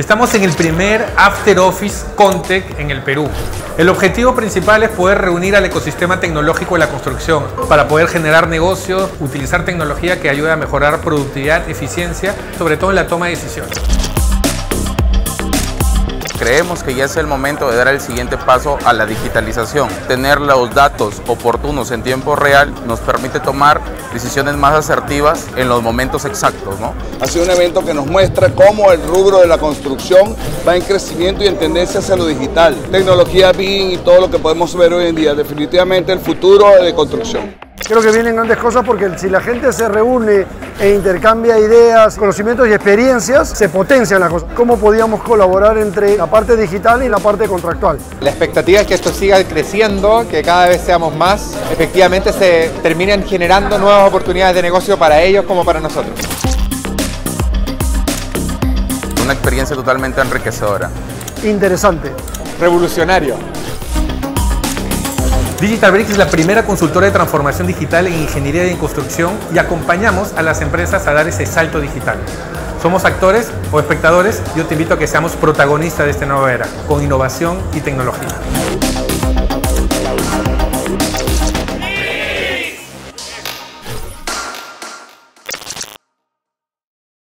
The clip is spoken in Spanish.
Estamos en el primer After Office Contec en el Perú. El objetivo principal es poder reunir al ecosistema tecnológico de la construcción para poder generar negocios, utilizar tecnología que ayude a mejorar productividad, eficiencia, sobre todo en la toma de decisiones. Creemos que ya es el momento de dar el siguiente paso a la digitalización. Tener los datos oportunos en tiempo real nos permite tomar decisiones más asertivas en los momentos exactos, ¿no? Ha sido un evento que nos muestra cómo el rubro de la construcción va en crecimiento y en tendencia hacia lo digital. Tecnología BIM y todo lo que podemos ver hoy en día. Definitivamente el futuro de construcción. Creo que vienen grandes cosas porque si la gente se reúne e intercambia ideas, conocimientos y experiencias, se potencian las cosas. ¿Cómo podíamos colaborar entre la parte digital y la parte contractual? La expectativa es que esto siga creciendo, que cada vez seamos más. Efectivamente se terminen generando nuevas oportunidades de negocio para ellos como para nosotros. Una experiencia totalmente enriquecedora. Interesante. Revolucionario. DigitalBricks es la primera consultora de transformación digital en ingeniería y en construcción y acompañamos a las empresas a dar ese salto digital. Somos actores o espectadores. Yo te invito a que seamos protagonistas de esta nueva era, con innovación y tecnología.